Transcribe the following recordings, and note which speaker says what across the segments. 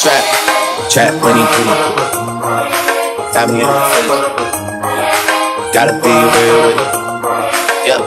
Speaker 1: Trap money, got me in my feelings. Gotta be real with it. Yep.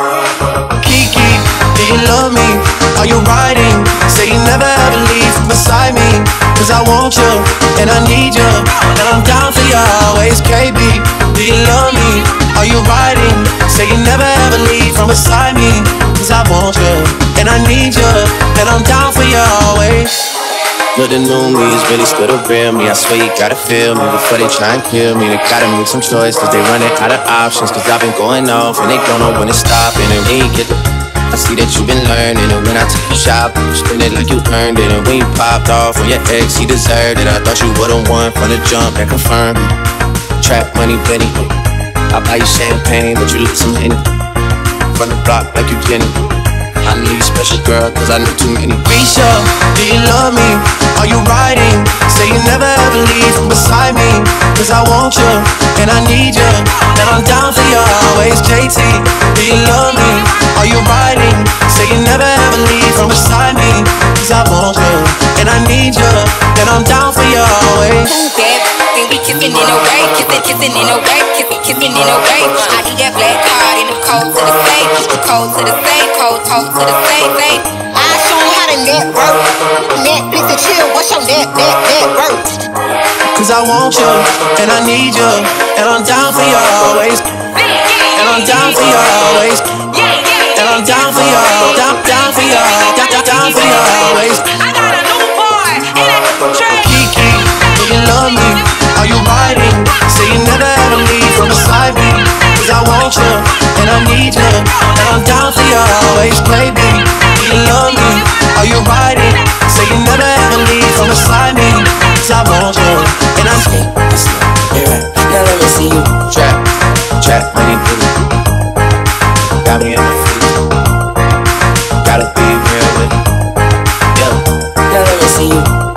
Speaker 1: Kiki, do you love me? Are you riding? Say you never ever leave beside me. Cause I want you, and I need you, and I'm down for you always. KB, do you love me? Are you riding? Say you never ever leave from beside me. Cause I want you, and I need you, and I'm down for you always. But the new me is really still the real me. I swear you gotta feel me before they try and kill me. They gotta make some choice cause they running out of options. Cause I've been going off and they don't know when to stop. And when you get the I see that you've been learning. And when I take you shopping, you spend it like you earned it. And when you popped off on your ex, he deserved it. I thought you would've won from the jump, that confirmed it. Trap money, Benny. I buy you champagne, but you leave some Henny. From the block like you Jenny. I need a special girl, cause I know too many. Risha, do you love me? Are you riding? Say you never ever leave from beside me. Cause I want you, and I need you, and I'm down for you always. JT, do you love me? Are you riding? Say you never ever leave from beside me. Cause I want you, and I need you, and I'm down for you always.
Speaker 2: Then we kissing in a way, kissing in a way, kissing in a way. I need that black card in the cold to the safe, cold to the safe, cold to the safe. I show you how to network. Netflix and chill, what's your net worth?
Speaker 1: Cause I want you, and I need you, and I'm down for you always. And I'm down for you always. And I'm down for you, down for you, down for you always.
Speaker 2: I got a new boy, and that's Trey.
Speaker 1: Kiki, do you love me? Are you riding? Say you never ever leave from beside me. Cause I want you, and I need you, and I'm down for you always. Baby, do you love me? Are you riding? Say you never ever leave from beside me. Cause I want you, and I'm now let me see you. Trap money, got me in my feelings. Gotta be real with it. Yeah. Now let me see you.